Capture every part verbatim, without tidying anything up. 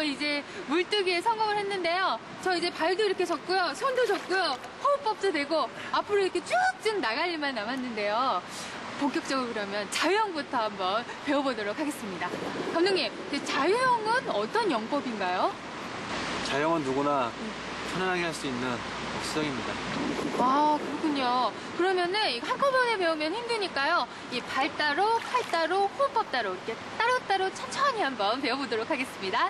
이제 물뜨기에 성공을 했는데요. 저 이제 발도 이렇게 졌고요. 손도 졌고요. 호흡법도 되고 앞으로 이렇게 쭉쭉 나갈 일만 남았는데요. 본격적으로 그러면 자유형부터 한번 배워보도록 하겠습니다. 감독님, 자유형은 어떤 영법인가요? 자유형은 누구나 편안하게 할 수 있는 수영입니다. 아, 그렇군요. 그러면은 이거 한꺼번에 배우면 힘드니까요. 이 발 따로, 팔 따로, 호흡법 따로 이렇게 따로따로 천천히 한번 배워보도록 하겠습니다.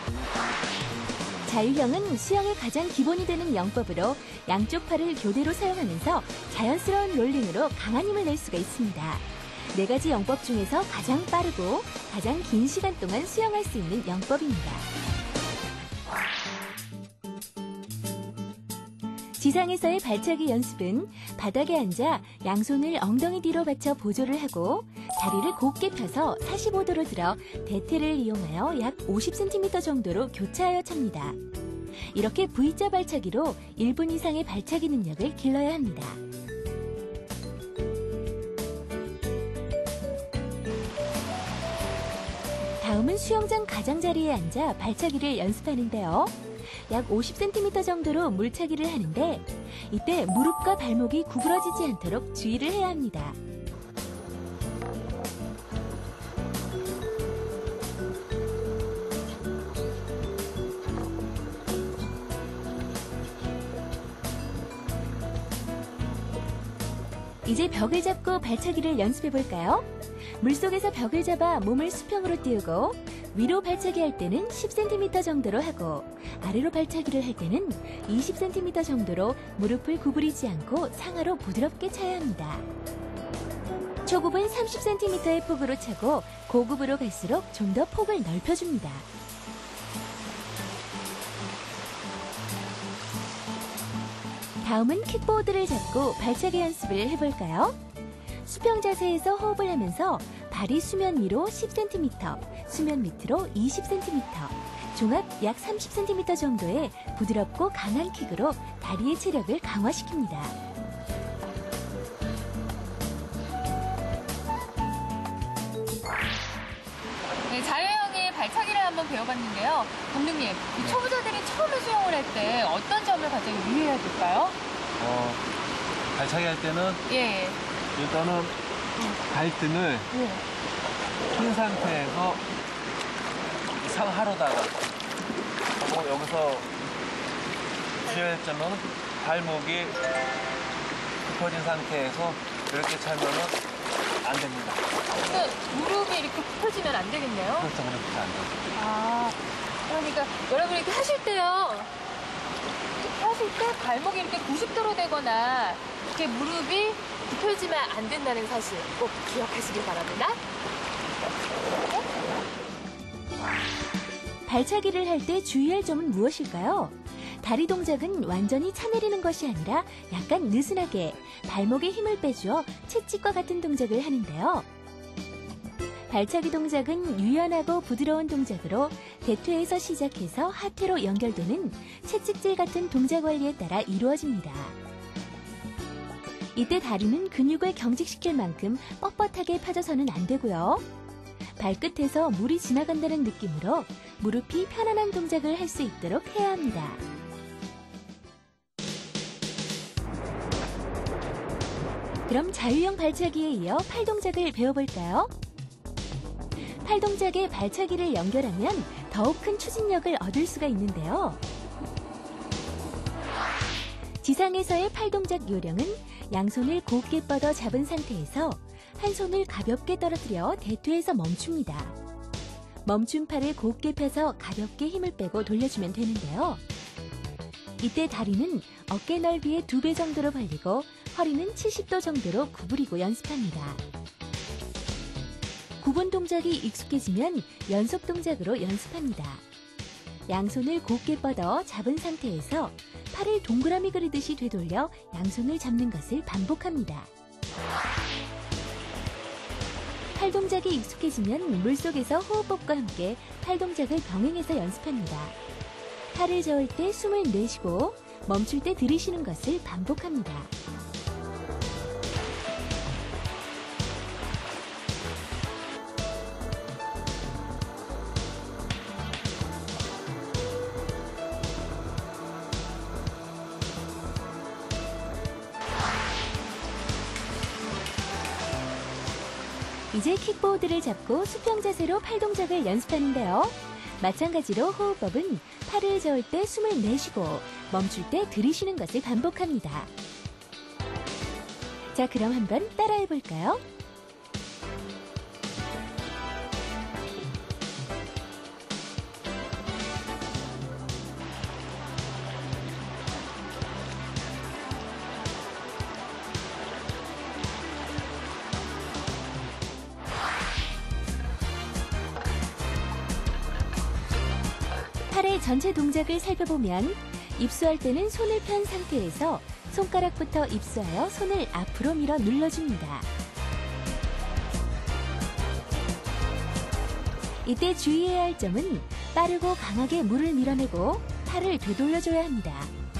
자유형은 수영의 가장 기본이 되는 영법으로 양쪽 팔을 교대로 사용하면서 자연스러운 롤링으로 강한 힘을 낼 수가 있습니다. 네 가지 영법 중에서 가장 빠르고 가장 긴 시간 동안 수영할 수 있는 영법입니다. 지상에서의 발차기 연습은 바닥에 앉아 양손을 엉덩이 뒤로 받쳐 보조를 하고 다리를 곧게 펴서 사십오 도로 들어 대퇴를 이용하여 약 오십 센티미터 정도로 교차하여 찹니다. 이렇게 V자 발차기로 일 분 이상의 발차기 능력을 길러야 합니다. 다음은 수영장 가장자리에 앉아 발차기를 연습하는데요. 약 오십 센티미터 정도로 물차기를 하는데 이때 무릎과 발목이 구부러지지 않도록 주의를 해야 합니다. 이제 벽을 잡고 발차기를 연습해 볼까요? 물속에서 벽을 잡아 몸을 수평으로 띄우고 위로 발차기 할 때는 십 센티미터 정도로 하고 아래로 발차기를 할 때는 이십 센티미터 정도로 무릎을 구부리지 않고 상하로 부드럽게 차야 합니다. 초급은 삼십 센티미터의 폭으로 차고 고급으로 갈수록 좀 더 폭을 넓혀줍니다. 다음은 킥보드를 잡고 발차기 연습을 해볼까요? 수평 자세에서 호흡을 하면서 발이 수면 위로 십 센티미터, 수면 밑으로 이십 센티미터, 종합 약 삼십 센티미터 정도의 부드럽고 강한 킥으로 다리의 체력을 강화시킵니다. 네, 자유형의 발차기를 한번 배워봤는데요. 감독님, 이 초보자들이 처음에 수영을 할 때 어떤 점을 가장 유의해야 될까요? 어, 발차기 할 때는 예. 일단은 발등을 예. 핀 상태에서 상하로다가 그리고 여기서 주의할 점은 발목이 굽어진 상태에서 이렇게 차면은 안 됩니다. 근데 무릎이 이렇게 굽혀지면 안 되겠네요? 그렇죠, 그렇게 안 돼요. 아, 그러니까 여러분 이렇게 하실 때요. 하실 때 발목이 이렇게 구십 도로 되거나 이렇게 무릎이 굽혀지면 안 된다는 사실 꼭 기억하시길 바랍니다. 발차기를 할 때 주의할 점은 무엇일까요? 다리 동작은 완전히 차내리는 것이 아니라 약간 느슨하게 발목에 힘을 빼주어 채찍과 같은 동작을 하는데요. 발차기 동작은 유연하고 부드러운 동작으로 대퇴에서 시작해서 하퇴로 연결되는 채찍질 같은 동작 원리에 따라 이루어집니다. 이때 다리는 근육을 경직시킬 만큼 뻣뻣하게 펴져서는 안 되고요. 발끝에서 물이 지나간다는 느낌으로 무릎이 편안한 동작을 할 수 있도록 해야 합니다. 그럼 자유형 발차기에 이어 팔 동작을 배워볼까요? 팔 동작에 발차기를 연결하면 더욱 큰 추진력을 얻을 수가 있는데요. 지상에서의 팔 동작 요령은 양손을 곧게 뻗어 잡은 상태에서 한 손을 가볍게 떨어뜨려 대퇴에서 멈춥니다. 멈춘 팔을 곧게 펴서 가볍게 힘을 빼고 돌려주면 되는데요. 이때 다리는 어깨 넓이의 두 배 정도로 벌리고 허리는 칠십 도 정도로 구부리고 연습합니다. 구분 동작이 익숙해지면 연속 동작으로 연습합니다. 양손을 곧게 뻗어 잡은 상태에서 팔을 동그라미 그리듯이 되돌려 양손을 잡는 것을 반복합니다. 팔 동작이 익숙해지면 물속에서 호흡법과 함께 팔 동작을 병행해서 연습합니다. 팔을 저을 때 숨을 내쉬고 멈출 때 들이쉬는 것을 반복합니다. 이제 킥보드를 잡고 수평 자세로 팔 동작을 연습하는데요. 마찬가지로 호흡법은 팔을 저을 때 숨을 내쉬고 멈출 때 들이쉬는 것을 반복합니다. 자, 그럼 한번 따라해 볼까요? 팔의 전체 동작을 살펴보면 입수할 때는 손을 편 상태에서 손가락부터 입수하여 손을 앞으로 밀어 눌러줍니다. 이때 주의해야 할 점은 빠르고 강하게 물을 밀어내고 팔을 되돌려줘야 합니다.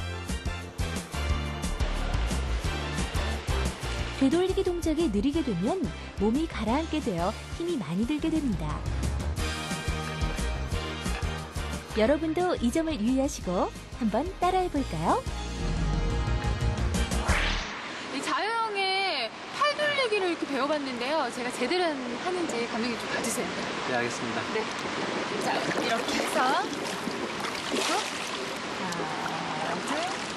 되돌리기 동작이 느리게 되면 몸이 가라앉게 되어 힘이 많이 들게 됩니다. 여러분도 이 점을 유의하시고 한번 따라해 볼까요? 이 자유형의 팔 돌리기를 이렇게 배워봤는데요. 제가 제대로 하는지 감독님 좀 봐주세요. 네, 알겠습니다. 네. 자, 이렇게 해서. 그리고 하나, 둘,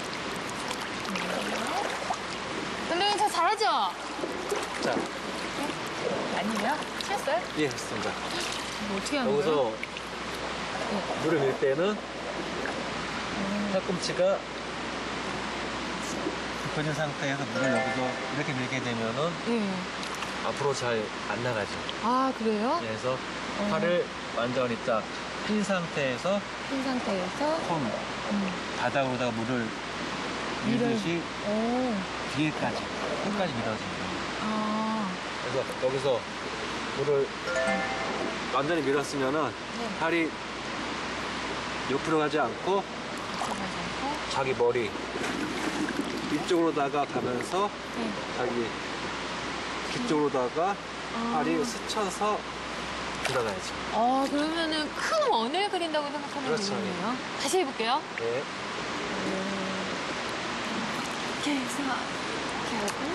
넷. 감독님 저 잘하죠? 자, 아니요. 틀렸어요? 예, 했습니다. 뭐 어떻게 하는 거예요? 여기서 물을 밀 때는 팔꿈치가 굽혀진 상태에서 물을 여기서 이렇게 밀게 되면은 네. 앞으로 잘 안 나가죠. 아, 그래요? 그래서 팔을 완전히 딱 핀 상태에서 핀 상태에서. 손 음. 바닥으로다가 물을 밀듯이 오. 뒤에까지 끝까지 밀어줍니다. 아. 그래서 여기서 물을 완전히 밀었으면은 네. 팔이 옆으로 가지 않고 들어가지 자기 머리 이쪽으로다가 가면서 네. 자기 뒤쪽으로다가 아. 팔이 스쳐서 들어가야죠. 아, 그러면은 큰 원을 그린다고 생각하면 그렇죠. 되겠네요. 다시 해볼게요. 네. 이렇게 해서 이렇게 하고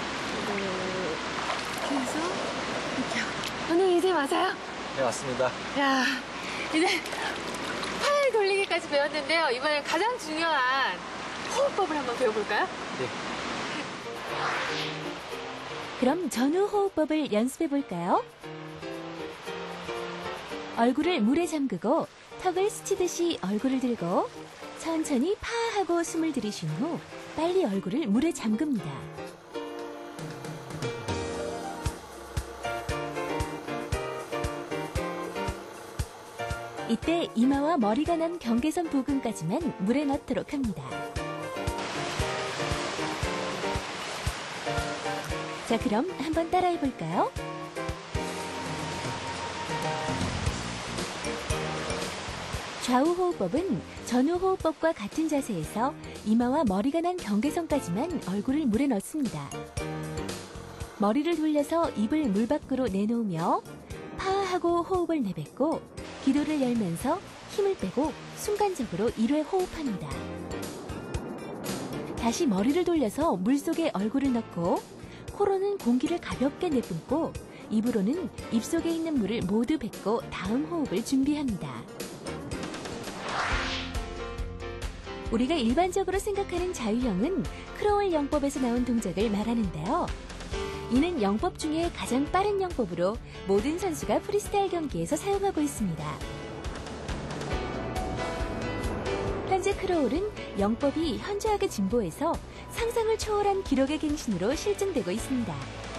이렇게 해서 이렇게 하고. 감독님 이제 맞아요? 네, 맞습니다. 야, 이제 팔 돌리기까지 배웠는데요. 이번엔 가장 중요한 호흡법을 한번 배워볼까요? 네. 그럼 전후 호흡법을 연습해 볼까요? 얼굴을 물에 잠그고 턱을 스치듯이 얼굴을 들고 천천히 파 하고 숨을 들이쉰 후 빨리 얼굴을 물에 잠깁니다. 이때 이마와 머리가 난 경계선 부근까지만 물에 넣도록 합니다. 자, 그럼 한번 따라해 볼까요? 좌우 호흡법은 전후 호흡법과 같은 자세에서 이마와 머리가 난 경계선까지만 얼굴을 물에 넣습니다. 머리를 돌려서 입을 물 밖으로 내놓으며 파하고 호흡을 내뱉고 기도를 열면서 힘을 빼고 순간적으로 일 회 호흡합니다. 다시 머리를 돌려서 물속에 얼굴을 넣고 코로는 공기를 가볍게 내뿜고 입으로는 입속에 있는 물을 모두 뱉고 다음 호흡을 준비합니다. 우리가 일반적으로 생각하는 자유형은 크로울 영법에서 나온 동작을 말하는데요. 이는 영법 중에 가장 빠른 영법으로 모든 선수가 프리스타일 경기에서 사용하고 있습니다. 현재 크로울은 영법이 현저하게 진보해서 상상을 초월한 기록의 갱신으로 실증되고 있습니다.